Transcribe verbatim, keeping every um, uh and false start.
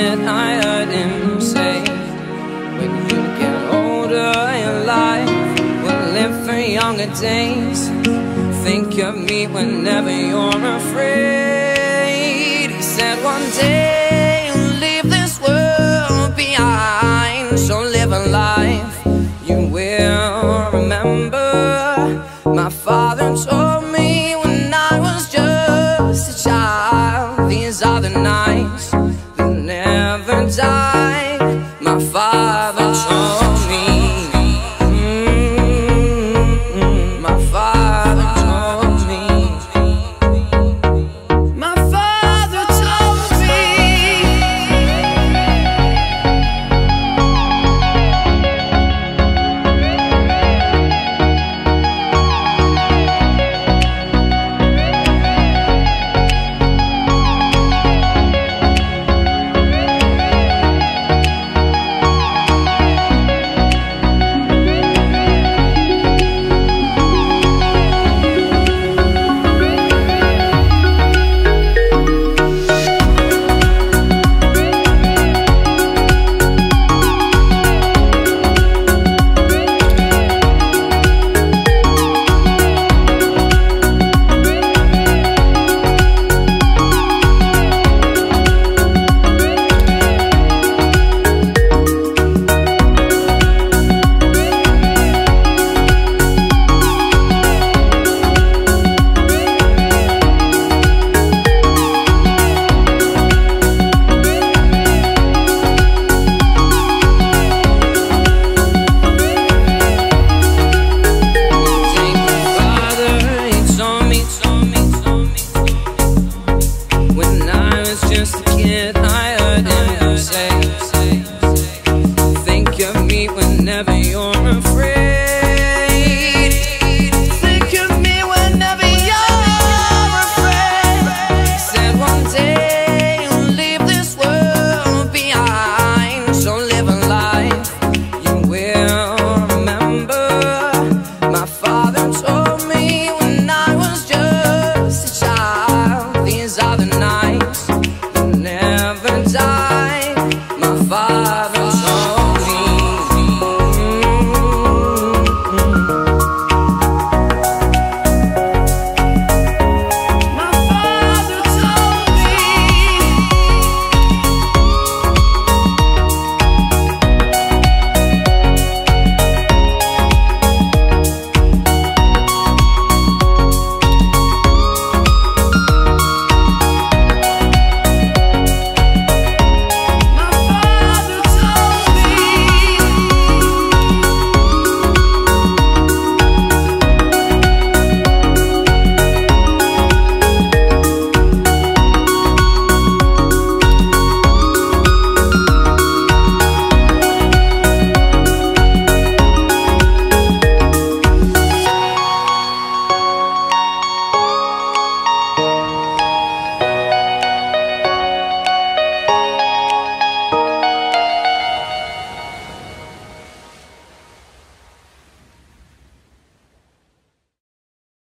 kid, I heard him say, when you get older, your life will live for younger days. Think of me whenever you're afraid. He said one day you'll leave this world behind, so live a life you will remember. My father told me when I was just a child, these are the nights that never die. My father told me, mm-hmm. My father told me, my father told me. Just a kid, I heard him say, think of me whenever you're afraid. Think of me whenever you're afraid. He said one day you'll leave this world behind, so live a life you will remember. My father told me when I was just a child, these are the nights never die. My father